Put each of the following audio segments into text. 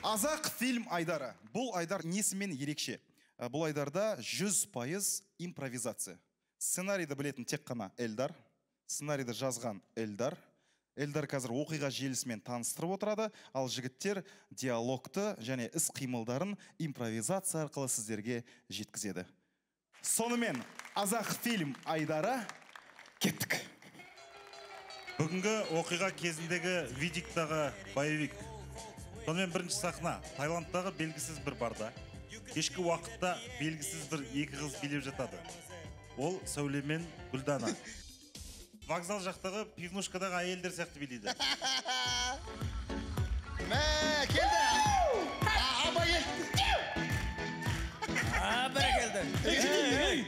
Азақ фильм айдары. Бұл айдар несімен ерекше? Бұл айдарда 100% импровизация. Сценарийді білетін тек қана Эльдар. Сценарийді жазған Эльдар. Эльдар қазір оқиға желісімен таныстырып отырады, ал жігіттер диалогты және іс қимылдарын импровизация арқылы сіздерге жеткізеді. Сонымен Азақ фильм айдары кеттік. Бүгінгі оқиға кезіндегі Видиктағы боевик. Сонымен бірінші сахна Таиландтағы белгісіз бір барда. Кешкі уақытта белгісіз бір екі қыз билеп жатады. Ол Сәуле мен Гүлдана. Вокзал жақтағы пивнушкадағы әйелдер сияқты билейді. Мә, келді! Абай Бір келді.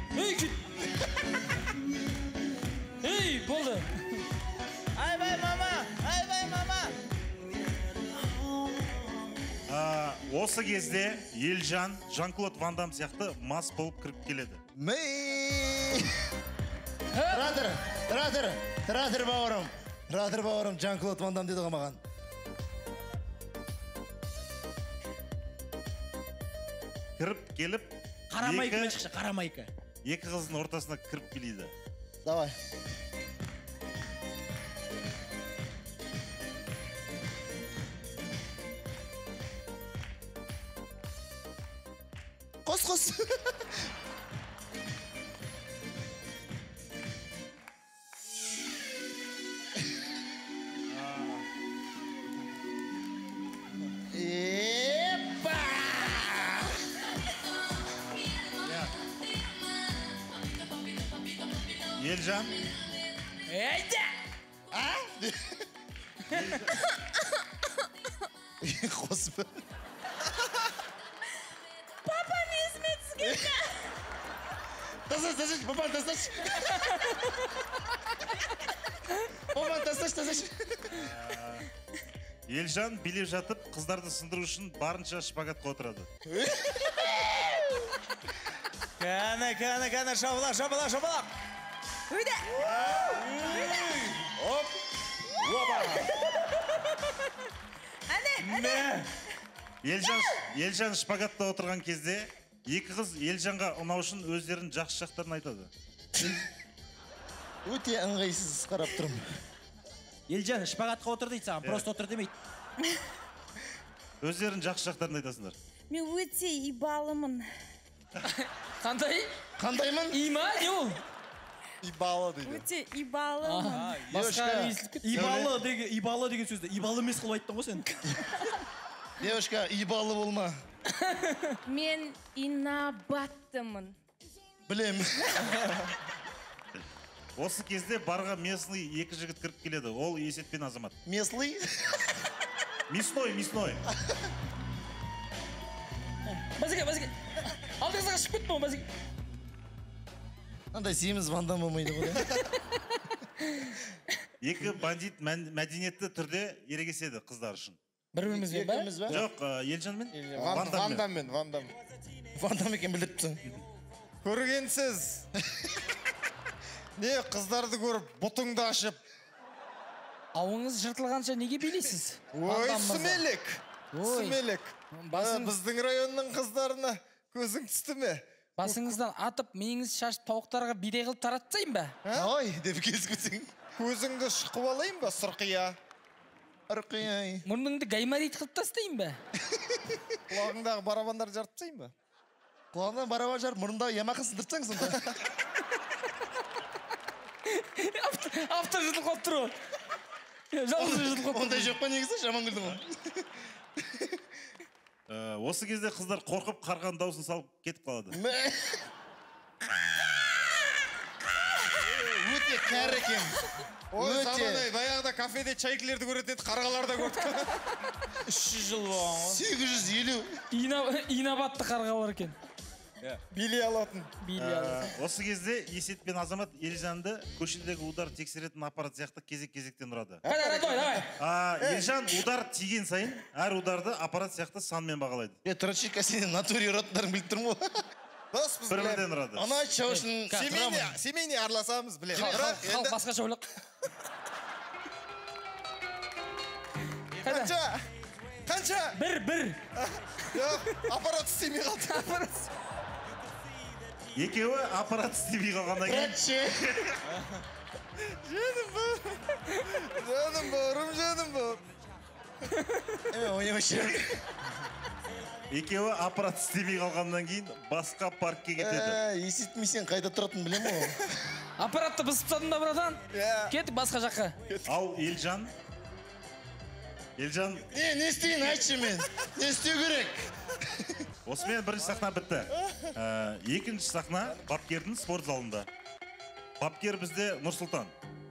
Ей, болды. Айбай мама! Осы кезде Елжан, Жан-Клод Ван Дам сияқты мас болып кіріп келеді. Радыр бауырым, Жан-Клод Ван Дам деді маған. Кіріп келіп, Қарамайкамен шықшы, қарамайка. екі қыздың ортасына кіріп билейді. Давай. Қос. Елжан. Әйді! Қос бі. Папам есіме түскені. Тасаш, папан тасаш. Папан тасаш. Елжан билеп жатып, қыздарды сындыру үшін барынша шпагатқа отырады. Кәні, шабалақ. Үйді. Оп! Опа! Әне. Елжан шпагатта отырған кезде, екі қыз Елжанға ұнау үшін өздерінің жақсы жақтарын айтады. Өте ыңғайсыз қарап тұрмын. Елжан, шпагатқа отыр дейді саған, просто отыр демейді. Өздерінің жақсы жақтарын айтасыңдар. Мен өте ибалымын. Қандаймын? Има, не ол? Ибалы дейді. Өте ибалымын. Ибалы деген сөзді. Ибалы емес қылып айттың ғой сен. Девушка, ибалы болма. Мен инабаттымын. Білем. Осы кезде барға местный екі жігіт кіріп келеді. Ол Есет пен Азамат. Местный? Мясной. Базеке. Алдыңызға шығып кетті ма, базеке? Андай семіз Ван Дам болмайды ғой. Екі бандит мәдениетті түрде ерегеседі қыздар үшін. Бір-бірімізбен ба? Жоқ, Елжан мен Ван Дам. Ван Дам екен біліпті. Көргенсіз. Не қыздарды көріп, бұтыңды ашып. Ауыңыз жыртылғанша неге билейсіз? Ой, сүмелек. Біздің районның қыздарына көзің түсті ме? Басыңыздан атып, миыңыз шашып, тауықтарға бидай қылып таратсайын ба? Ой, деп кезгізің. Көзіңді шықып алайын ба, сұрқия? Ұрқия. Мұрныңды гаймарит қылып тастайын ба? Құлағыңдағы барабандар жарып ба? Құлағынан барабан жарып, мұрындағы ямақын сындыртсаң сонда. Автор жытылып тұр ғой. Жалғыз жытылып тұр. Ондай жоқ па негізі, жаман күлдің ғой. Осы кезде қыздар қорқып қарған даусын салып кетіп қалады. Өте кәрі екен. Ой, замандай, баяғыда кафеде чайкілерді көретін еді, қарғалар да көрдік. 300 жыл болған ғой. 850. Инабатты қарғалар екен. Билей алатын. Осы кезде Есет пен Азамат Елжанды көшедегі удар тексеретін аппарат сияқты кезек-кезектен ұрады. Давай. Елжан удар тиген сайын, әр ударды аппарат сияқты санмен бағалайды. Трачика сенің натуре ұратындарын біліп тұрмын ғой. Доспыз, Бір-бірден ұрады. Ана айтшы үшін семейне араласамыз, біле. Халық басқаша ойлақ. Қанша? Қанша? бір Жоқ, аппарат істемей қалды. Екеуі аппарат істемей қалғаннан кейін Братче. Жаным бауырым. Ойнамашы. екеуі аппарат істемей қалғаннан кейін басқа паркке кетеді. Есітмесең қайда тұратын білем ғой. аппаратты бұзып тастадым да братан. Кеттік басқа жаққа. Ал Елжан Не істейін айтшы мен? Не істеу керек? осымен бірінші сахна бітті. Екінші сахна бапкердің спорт залында. Бапкер бізде Нұрсұлтан.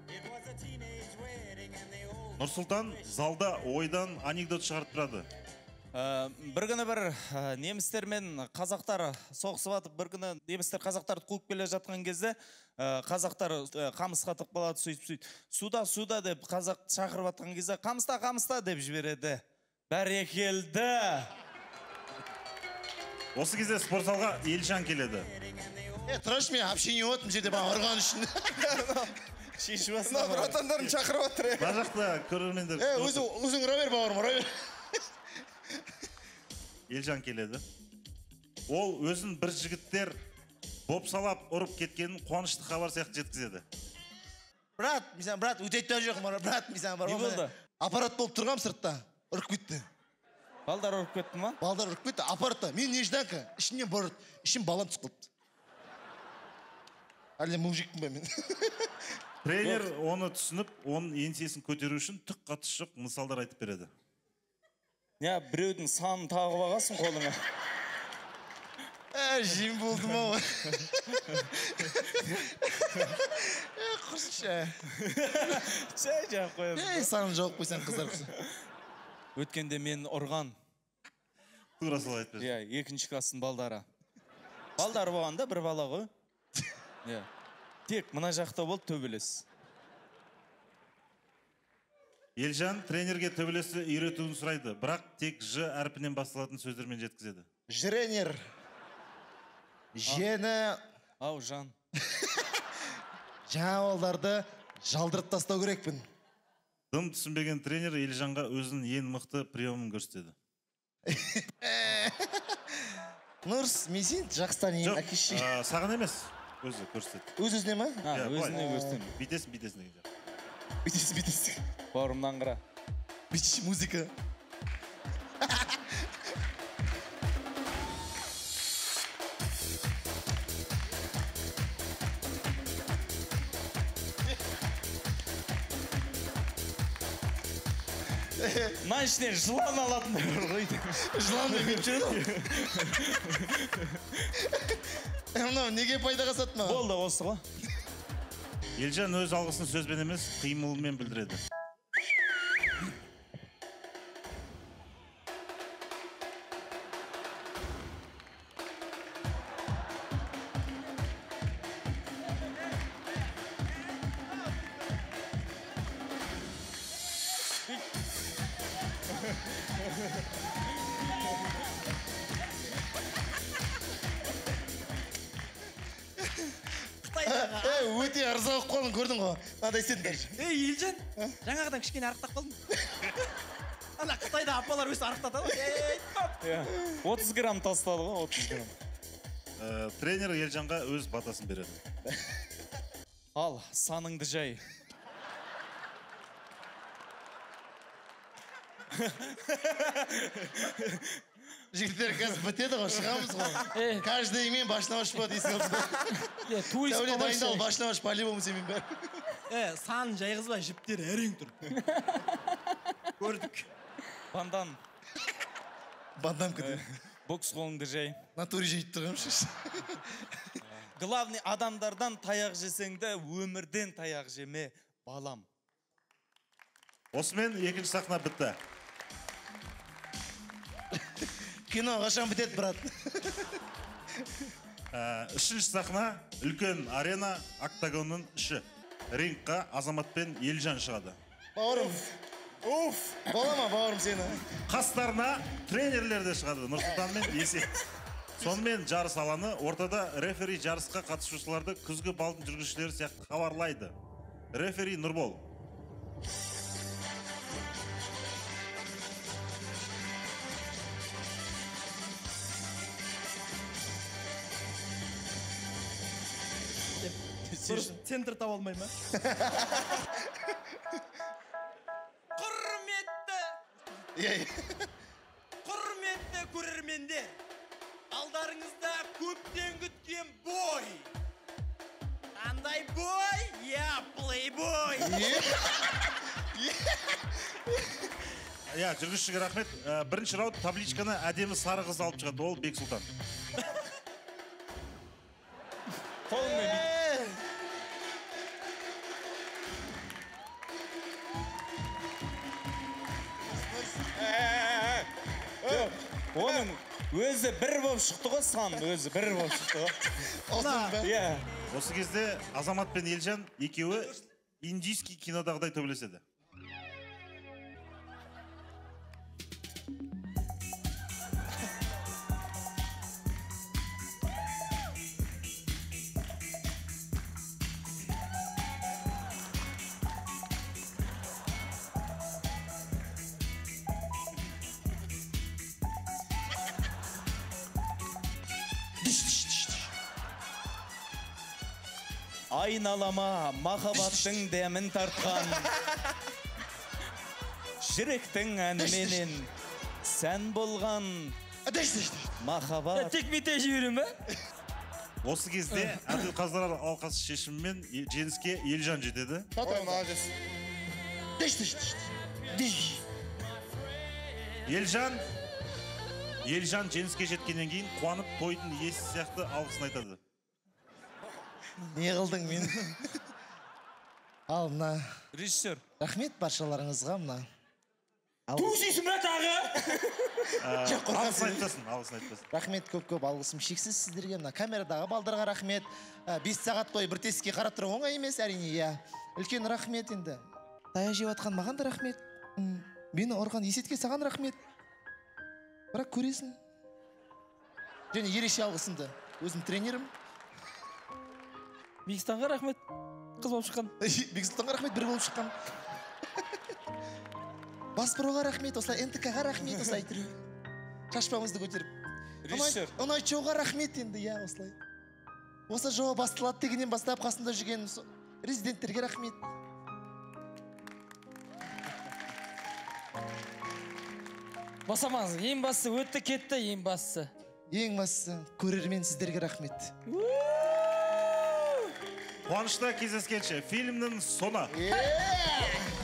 Нұрсұлтан залда ойдан анекдот шығарып тұрады. Бір күні бір немістер мен қазақтар соғысып атып, бір күні немістер қазақтарды қуып келе жатқан кезде қазақтар қамыс қатып қалады, сөйтіп суда деп қазақ шақырып атқан кезде қамыста деп жібереді. Бәрекелді. Осы кезде спорт залға Елжан келеді. Тұрашы мен общение өттім жерде баған ұрған үшін. Шешіп Мына асына. братандарын шақырып отыр. Мына жақта көрермендер. Өзің ұра бер бауырым, ұра бер. Елжан келеді. Ол өзін бір жігіттер бопсалап ұрып кеткенін қуанышты хабар сияқты жеткізеді. Брат, өтейті жоқ, брат, Не болды? аппарат болып тұрғам сыртта, ұрып кетті. Балдар ұрып кетті ма? Балдар ұрып кетті, аппаратта. Мен нежданка, ішімнен барып, ішім балан түсіп қалды. Әлде мужикпін ба мен? Тренер оны түсініп, оның еңсесін көтеру үшін түк қатысы жоқ мысалдар айтып береді. Не, біреудің санын тағып ағасың қолыңа. Жем болдым ау. Құрсыша. Шай жағып қоясың. Санын жауып қойсаң қыздар құсы. Өткенде мен ұрған. Тура сол айтып береді. Иә, екінші класстың балдары. Балдары болғанда бір бала ғой. Иә. Тек мына жақта болды төбелес. Елжан тренерге төбелесті үйретуін сұрайды, бірақ тек Ж әрпінен басталатын сөздермен жеткізеді. Жренер. Жені. Ау, жан. Жаңа балдарды жалдырып тастау керекпін. Дым түсінбеген тренер Елжанға өзінің ең мықты приемын көрсетеді. Нұрс, мен сен жақстан ең әкеші. Саған емес, өзі көрсетеді. Өз-өзіне ма? Өзіне көрсетемін. Битесін деген. Бітес. Бауырымнан қыра. Бітіш музыка. Мына ішінен жылан алатын ғой. Жылан деп келіп жүреді. Мынау неге пайдаға сатты ма? Болды осы ғой. Елжан өз алғысын сөзбен емес, қимылмен білдіреді. Өте арза оқып қалдың, көрдің ғой. Надай сендер. Елжан, жаңағыдан кішкене арықтап қалдым. Ана Қытайда апалар өз арықтатады. 30 грамм тастады ғой, 30 грамм. Тренер Елжанға өз батасын береді. Ал, саныңды жай. Жігіттер қазір бітеді ғой, шығамыз ғой. Каждый мен башнаваш па дейсің алды. турист Дәуле болмайсың. дайындал, башнаваш по-любому сенмен бәрі. Санын жайғызбай жіптері әрең тұр. Көрдік. Бандан, Бандам күді. бокс қолыңды жай. Натуре жейді тұрғым шеш. Главный адамдардан таяқ жесеңді, өмірден таяқ жеме, балам. Осымен екінші сахна бітті. Кино қашан бітеді, брат? Үшінші сахна үлкен арена октагонның іші. Рингқа Азамат пен Елжан шығады. Бауырым. Уф, балама бауырым сені. Қастарына тренерлер де шығады, Нұрсұлтан мен Есет. Сонымен жарыс алаңы, ортада рефери жарысқа қатысушыларды күзгі балдың жүргізушілері сияқты хабарлайды. Рефери Нұрбол. дұрыс центр таба алмай ма? Құрметті көрермендер, алдарыңызда көптен күткен бой. Қандай бой? Плейбой. Жүргізушіге рахмет. Бірінші раунд табличканы әдемі сары қыз алып шығады, ол Бексұлтан. Оның өзі бір болып шықты ғой, сан өзі бір болып шықты ғой. Осы кезде Азамат пен Елжан екеуі индийский кинодағыдай төбелеседі. Айналама махаббаттың дәмін тартқан, жүректің әніменен сән болған махаббат. Тек мете жіберем бе? Осы кезде Әділқазылар алқасы шешімімен жеңіске Елжан жетеді. Ой, молодец. Елжан жеңіске жеткеннен кейін қуанып тойдың иесі сияқты алғысын айтады. Не қылдың мен? Ал мына. Режиссер. Рахмет баршаларыңызға мына. Тусисің бе тағы? Алғысын айтпасын. Рахмет көп алғысым шексіз сіздерге. Мына камерадағы балдарға рахмет. 5 сағат бойы бір тесікке қарап тұру оңай емес, әрине, иә. Үлкен рахмет енді. Тая жеп атқан маған да рахмет. Мені ұрған Есетке саған рахмет. Бірақ көресің. Және ерекше алғысымды. Өзім тренерім. Бекстанға рахмет. Қыз болып шыққан. Бексұлтанға рахмет, бір болып шыққан. Баспыруға рахмет, осылай НТК-ға рахмет, осылай тұру. Шашпамызды көтеріп. Режиссер. Ұнай чоуға рахмет енді, иә, осылай. Осы жоба басталады дегеннен бастап қасында жүрген резиденттерге рахмет. Басамаңыз, ең бастысы өтті кетті, ең бастысы. Ең бастысы көрермен сіздерге рахмет. Қуанышта кездескенше фильмнің соңы.